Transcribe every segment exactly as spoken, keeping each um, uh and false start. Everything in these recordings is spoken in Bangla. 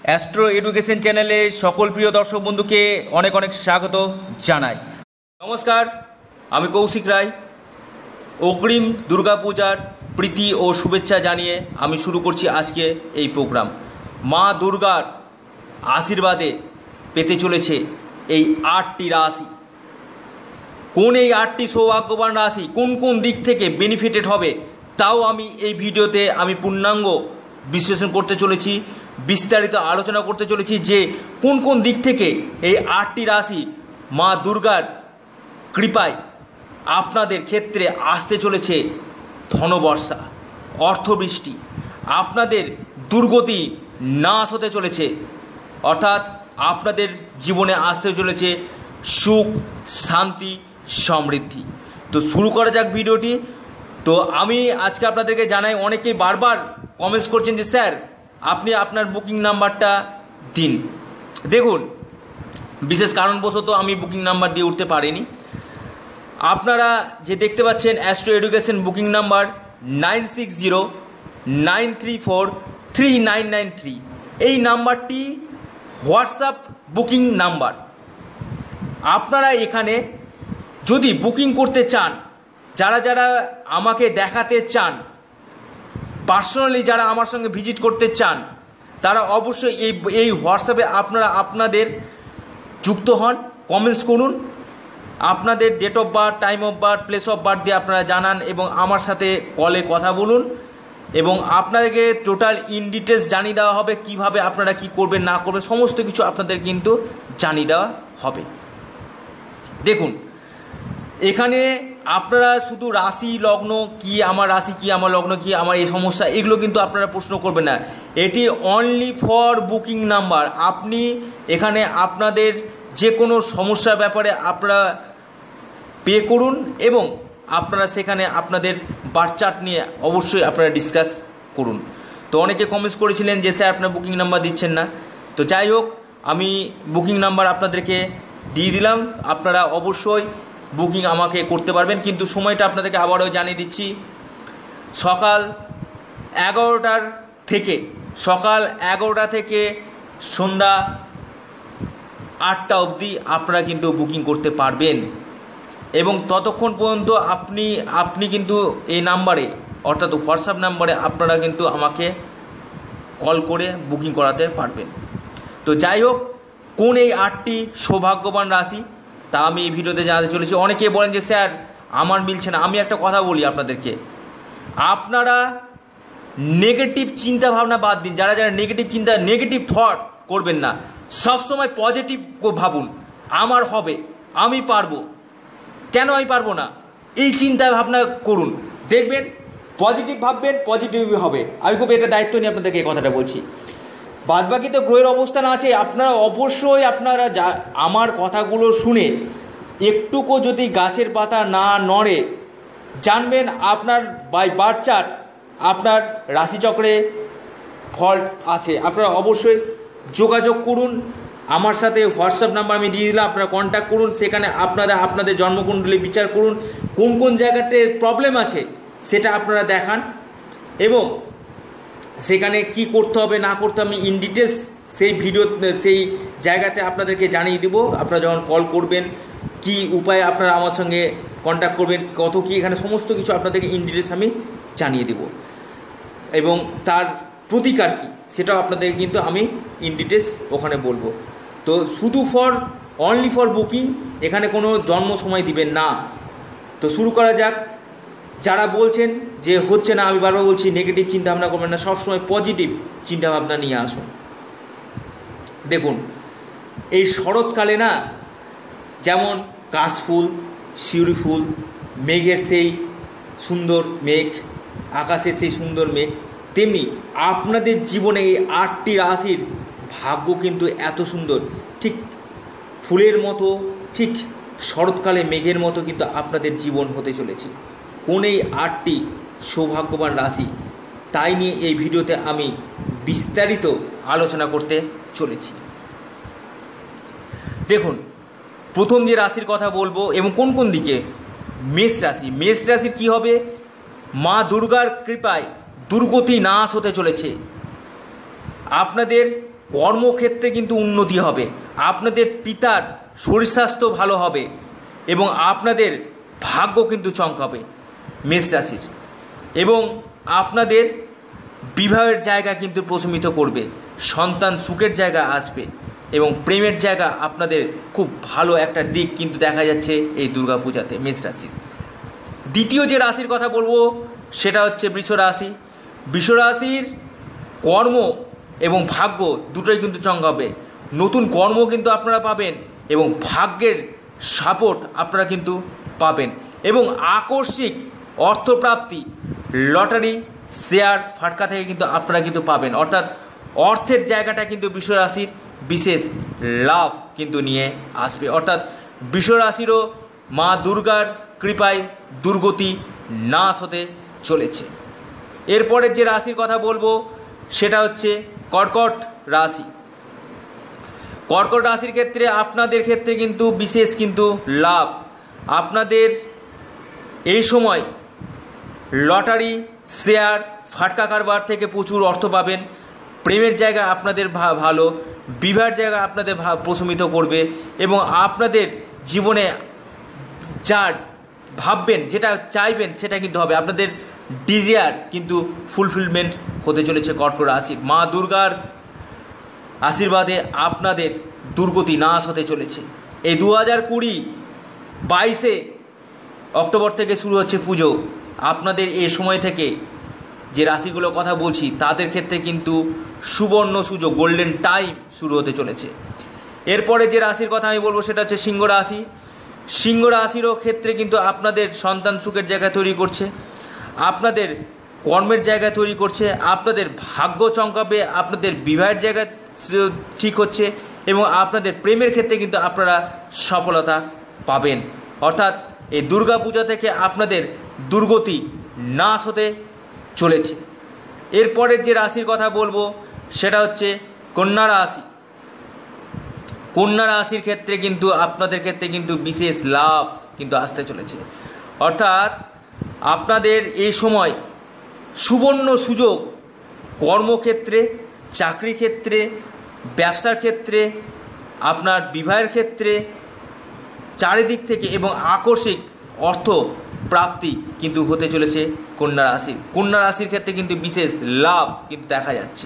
অ্যাস্ট্রো এডুকেশন চ্যানেলে সকল প্রিয় দর্শক বন্ধুকে অনেক অনেক স্বাগত জানাই। নমস্কার, আমি কৌশিক রায়। অগ্রিম দুর্গাপূজার প্রীতি ও শুভেচ্ছা জানিয়ে আমি শুরু করছি আজকে এই প্রোগ্রাম। মা দুর্গার আশীর্বাদে পেতে চলেছে এই আটটি রাশি। কোন এই আটটি সৌভাগ্যবান রাশি কোন কোন দিক থেকে বেনিফিটেড হবে তাও আমি এই ভিডিওতে আমি পূর্ণাঙ্গ বিশ্লেষণ করতে চলেছি, বিস্তারিত আলোচনা করতে চলেছি যে কোন কোন দিক থেকে এই আটটি রাশি মা দুর্গার কৃপায় আপনাদের ক্ষেত্রে আসতে চলেছে ধনবর্ষা, অর্থবৃষ্টি, আপনাদের দুর্গতি নাশ হতে চলেছে, অর্থাৎ আপনাদের জীবনে আসতে চলেছে সুখ, শান্তি, সমৃদ্ধি। তো শুরু করা যাক ভিডিওটি। তো আমি আজকে আপনাদেরকে জানাই, অনেকেই বারবার কমেন্টস করছেন যে স্যার আপনি আপনার বুকিং নাম্বারটা দিন। দেখুন, বিশেষ কারণবশত আমি বুকিং নাম্বার দিয়ে উঠতে পারিনি। আপনারা যে দেখতে পাচ্ছেন astro education booking number nine six zero nine three four three nine nine three, এই নাম্বারটি হোয়াটসঅ্যাপ বুকিং নাম্বার। আপনারা এখানে যদি বুকিং করতে চান, যারা যারা আমাকে দেখাতে চান, পার্সোনালি যারা আমার সঙ্গে ভিজিট করতে চান, তারা অবশ্যই এই এই হোয়াটসঅ্যাপে আপনারা আপনাদের যুক্ত হন, কমেন্টস করুন, আপনাদের date of birth, time of birth, place of birth দিয়ে আপনারা জানান এবং আমার সাথে কলে কথা বলুন এবং আপনাদেরকে টোটাল ইন ডিটেলস জানিয়ে দেওয়া হবে কিভাবে আপনারা কি করবেন না করবেন, সমস্ত কিছু আপনাদের কিন্তু জানিয়ে দেওয়া হবে। দেখুন, এখানে আপনারা শুধু রাশি লগ্ন কি, আমার রাশি কি, আমার লগ্ন কি, আমার এই সমস্যা, এগুলো কিন্তু আপনারা প্রশ্ন করবেন না। এটি অনলি ফর বুকিং নাম্বার। আপনি এখানে আপনাদের যে কোনো সমস্যার ব্যাপারে আপনারা পে করুন এবং আপনারা সেখানে আপনাদের বার্থ চার্ট নিয়ে অবশ্যই আপনারা ডিসকাস করুন। তো অনেকে কমেন্টস করেছিলেন যে স্যার আপনার বুকিং নাম্বার দিচ্ছেন না। তো যাই হোক, আমি বুকিং নাম্বার আপনাদেরকে দিয়ে দিলাম, আপনারা অবশ্যই বুকিং আমাকে করতে পারবেন। কিন্তু সময়টা আপনাদেরকে আবারও জানিয়ে দিচ্ছি, সকাল এগারোটার থেকে সকাল এগারোটা থেকে সন্ধ্যা আটটা অবধি আপনারা কিন্তু বুকিং করতে পারবেন এবং ততক্ষণ পর্যন্ত আপনি আপনি কিন্তু এই নাম্বারে, অর্থাৎ হোয়াটসঅ্যাপ নাম্বারে আপনারা কিন্তু আমাকে কল করে বুকিং করাতে পারবেন। তো যাই হোক, কোন এই আটটি সৌভাগ্যবান রাশি তা আমি এই ভিডিওতে জানাতে চলেছি। অনেকে বলেন যে স্যার আমার মিলছে না। আমি একটা কথা বলি আপনাদেরকে, আপনারা নেগেটিভ চিন্তা ভাবনা বাদ দিন। যারা যারা নেগেটিভ চিন্তা, নেগেটিভ থট করবেন না, সবসময় পজিটিভ ভাবুন। আমার হবে, আমি পারবো, কেন আমি পারবো না, এই চিন্তা ভাবনা করুন, দেখবেন পজিটিভ ভাববেন, পজিটিভ হবে। আমি খুব এটা দায়িত্ব নিয়ে আপনাদেরকে এই কথাটা বলছি। বাদবাকি তো গ্রহের অবস্থান আছে, আপনারা অবশ্যই আপনারা যা আমার কথাগুলো শুনে একটুকু যদি গাছের পাতা না নড়ে, জানবেন আপনার বাই বার্থ চার্ট আপনার রাশিচক্রে ফল্ট আছে। আপনারা অবশ্যই যোগাযোগ করুন আমার সাথে, হোয়াটসঅ্যাপ নাম্বার আমি দিয়ে দিলাম, আপনারা কন্ট্যাক্ট করুন। সেখানে আপনারা আপনাদের জন্মকুণ্ডলী বিচার করুন, কোন কোন জায়গাতে প্রবলেম আছে সেটা আপনারা দেখান এবং সেখানে কি করতে হবে না করতে আমি ইন ডিটেলস সেই ভিডিও সেই জায়গাতে আপনাদেরকে জানিয়ে দেবো। আপনারা যখন কল করবেন, কি উপায়ে আপনারা আমার সঙ্গে কন্ট্যাক্ট করবেন, কত কি এখানে সমস্ত কিছু আপনাদেরকে ইন ডিটেলস আমি জানিয়ে দেবো এবং তার প্রতিকার কী সেটাও আপনাদের কিন্তু আমি ইন ডিটেলস ওখানে বলবো। তো শুধু ফর অনলি ফর বুকিং, এখানে কোনো জন্ম সময় দিবেন না। তো শুরু করা যাক। যারা বলছেন যে হচ্ছে না, আমি বারবার বলছি নেগেটিভ চিন্তা ভাবনা করবেন না, সবসময় পজিটিভ চিন্তা ভাবনা নিয়ে আসুন। দেখুন, এই শরৎকালে না, যেমন কাশফুল, শিউলি ফুল, মেঘের সেই সুন্দর মেঘ, আকাশের সেই সুন্দর মেঘ, তেমনি আপনাদের জীবনে এই আটটি রাশির ভাগ্য কিন্তু এত সুন্দর, ঠিক ফুলের মতো, ঠিক শরৎকালে মেঘের মতো কিন্তু আপনাদের জীবন হতে চলেছে। কোন এই আটটি সৌভাগ্যবান রাশি তাই নিয়ে এই ভিডিওতে আমি বিস্তারিত আলোচনা করতে চলেছি। দেখুন, প্রথম যে রাশির কথা বলবো এবং কোন কোন দিকে, মেষ রাশি। মেষ রাশির কী হবে, মা দুর্গার কৃপায় দুর্গতি নাশ হতে চলেছে। আপনাদের কর্মক্ষেত্রে কিন্তু উন্নতি হবে, আপনাদের পিতার শরীর স্বাস্থ্য ভালো হবে এবং আপনাদের ভাগ্য কিন্তু চমকাবে মেষ রাশির, এবং আপনাদের বিবাহের জায়গা কিন্তু প্রশমিত করবে, সন্তান সুখের জায়গা আসবে এবং প্রেমের জায়গা আপনাদের খুব ভালো একটা দিক কিন্তু দেখা যাচ্ছে এই দুর্গাপূজাতে মেষ রাশির। দ্বিতীয় যে রাশির কথা বলবো সেটা হচ্ছে বৃষ রাশি। বৃষ রাশির কর্ম এবং ভাগ্য দুটোই কিন্তু চমকাবে, নতুন কর্ম কিন্তু আপনারা পাবেন এবং ভাগ্যের সাপোর্ট আপনারা কিন্তু পাবেন এবং আকস্মিক অর্থপ্রাপ্তি, লটারি, শেয়ার, ফাটকা থেকে কিন্তু আপনারা কিন্তু পাবেন, অর্থাৎ অর্থের জায়গাটা কিন্তু বৃষ রাশির বিশেষ লাভ কিন্তু নিয়ে আসবে, অর্থাৎ বৃষ রাশিরও মা দুর্গার কৃপায় দুর্গতি নাশ হতে চলেছে। এরপরের যে রাশির কথা বলবো সেটা হচ্ছে কর্কট রাশি। কর্কট রাশির ক্ষেত্রে আপনাদের ক্ষেত্রে কিন্তু বিশেষ কিন্তু লাভ, আপনাদের এই সময় লটারি, শেয়ার, ফাটকা কারবার থেকে প্রচুর অর্থ পাবেন, প্রেমের জায়গা আপনাদের ভালো, বিবাহের জায়গা আপনাদের প্রশমিত করবে এবং আপনাদের জীবনে যা ভাববেন, যেটা চাইবেন সেটা কিন্তু হবে, আপনাদের ডিজায়ার কিন্তু ফুলফিলমেন্ট হতে চলেছে কর্কট রাশির। মা দুর্গার আশীর্বাদে আপনাদের দুর্গতি নাশ হতে চলেছে। এই দু হাজার কুড়ি বাইশে অক্টোবর থেকে শুরু হচ্ছে পুজো, আপনাদের এই সময় থেকে যে রাশিগুলোর কথা বলছি তাদের ক্ষেত্রে কিন্তু সুবর্ণ সুযোগ, গোল্ডেন টাইম শুরু হতে চলেছে। এরপরে যে রাশির কথা আমি বলবো সেটা হচ্ছে সিংহ রাশি। সিংহ রাশিরও ক্ষেত্রে কিন্তু আপনাদের সন্তান সুখের জায়গা তৈরি করছে, আপনাদের কর্মের জায়গা তৈরি করছে, আপনাদের ভাগ্য চমকাবে, আপনাদের বিবাহের জায়গা ঠিক হচ্ছে এবং আপনাদের প্রেমের ক্ষেত্রে কিন্তু আপনারা সফলতা পাবেন, অর্থাৎ এই দুর্গা পূজা থেকে আপনাদের দুর্গতি নাশ হতে চলেছে। এরপরের যে রাশির কথা বলবো সেটা হচ্ছে কন্যা রাশি। কন্যা রাশির ক্ষেত্রে কিন্তু আপনাদের ক্ষেত্রে কিন্তু বিশেষ লাভ কিন্তু আসতে চলেছে, অর্থাৎ আপনাদের এই সময় সুবর্ণ সুযোগ কর্মক্ষেত্রে, চাকরি ক্ষেত্রে, ব্যবসার ক্ষেত্রে, আপনার বিবাহের ক্ষেত্রে, চারিদিক থেকে এবং আকস্মিক অর্থ প্রাপ্তি কিন্তু হতে চলেছে কন্যা রাশির। কন্যা রাশির ক্ষেত্রে কিন্তু বিশেষ লাভ কিন্তু দেখা যাচ্ছে।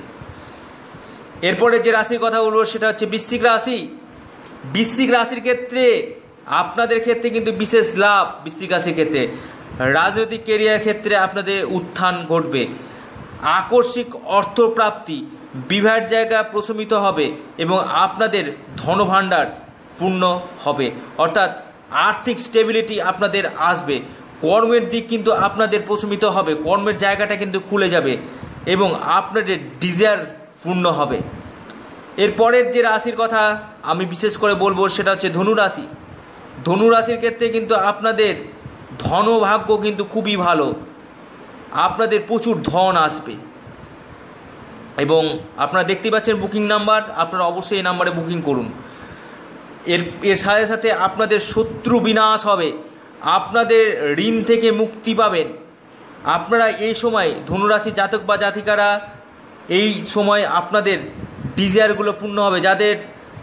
এরপরে যে রাশির কথা বলবো সেটা হচ্ছে বৃশ্চিক রাশি। বৃশ্চিক রাশির ক্ষেত্রে আপনাদের ক্ষেত্রে কিন্তু বিশেষ লাভ, বৃশ্চিক রাশির ক্ষেত্রে রাজনৈতিক কেরিয়ার ক্ষেত্রে আপনাদের উত্থান ঘটবে, আকস্মিক অর্থপ্রাপ্তি, বিবাহের জায়গা প্রশমিত হবে এবং আপনাদের ধনভাণ্ডার পূর্ণ হবে, অর্থাৎ আর্থিক স্টেবিলিটি আপনাদের আসবে, কর্মের দিক কিন্তু আপনাদের প্রশমিত হবে, কর্মের জায়গাটা কিন্তু খুলে যাবে এবং আপনাদের ডিজায়ার পূর্ণ হবে। এরপরের যে রাশির কথা আমি বিশেষ করে বলবো সেটা হচ্ছে ধনু রাশি। ধনু রাশির ক্ষেত্রে কিন্তু আপনাদের ধনভাগ্য কিন্তু খুবই ভালো, আপনাদের প্রচুর ধন আসবে এবং আপনারা দেখতে পাচ্ছেন বুকিং নাম্বার, আপনারা অবশ্যই এই নাম্বারে বুকিং করুন। এর এর সাথে সাথে আপনাদের শত্রু বিনাশ হবে, আপনাদের ঋণ থেকে মুক্তি পাবেন। আপনারা এই সময় ধনুরাশি জাতক বা জাতিকারা এই সময় আপনাদের ডিজায়ারগুলো পূর্ণ হবে, যাদের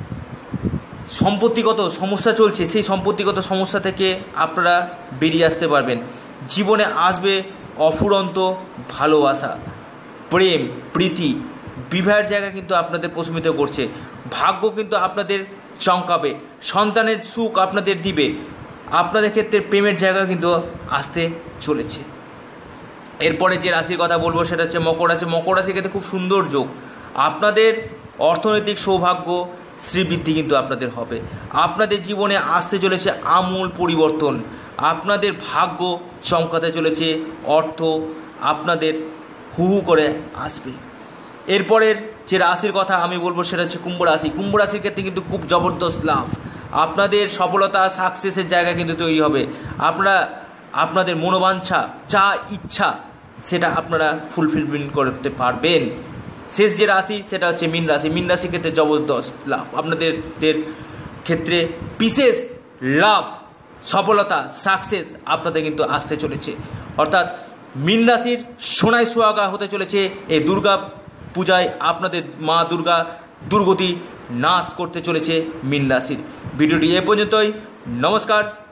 সম্পত্তিগত সমস্যা চলছে সেই সম্পত্তিগত সমস্যা থেকে আপনারা বেরিয়ে আসতে পারবেন। জীবনে আসবে অফুরন্ত ভালোবাসা, প্রেম, প্রীতি, বিবাহের জায়গা কিন্তু আপনাদের প্রশমিত করছে, ভাগ্য কিন্তু আপনাদের চমকাবে, সন্তানের সুখ আপনাদের দিবে, আপনাদের ক্ষেত্রে প্রেমের জায়গা কিন্তু আসতে চলেছে। এরপরে যে রাশির কথা বলবো সেটা হচ্ছে মকর রাশি। মকর রাশির ক্ষেত্রে খুব সুন্দর যোগ, আপনাদের অর্থনৈতিক সৌভাগ্য, শ্রীবৃদ্ধি কিন্তু আপনাদের হবে, আপনাদের জীবনে আসতে চলেছে আমূল পরিবর্তন, আপনাদের ভাগ্য চমকাতে চলেছে, অর্থ আপনাদের হু হু করে আসবে। এরপরের যে রাশির কথা আমি বলবো সেটা হচ্ছে কুম্ভ রাশি। কুম্ভ রাশির ক্ষেত্রে কিন্তু খুব জবরদস্ত লাভ, আপনাদের সফলতা, সাকসেসের জায়গা কিন্তু তৈরি হবে, আপনারা আপনাদের মনোবাঞ্ছা যা ইচ্ছা সেটা আপনারা ফুলফিলমেন্ট করতে পারবেন। শেষ যে রাশি সেটা হচ্ছে মীন রাশি। মীন রাশির ক্ষেত্রে জবরদস্ত লাভ, আপনাদের ক্ষেত্রে বিশেষ লাভ, সফলতা, সাকসেস আপনাদের কিন্তু আসতে চলেছে, অর্থাৎ মীন রাশির সোনায় সোহাগা হতে চলেছে এই দুর্গা পূজায়। আপনাদের মা দুর্গা দুর্গতি নাশ করতে চলেছে মীন রাশির। ভিডিওটি এ পর্যন্তই। নমস্কার।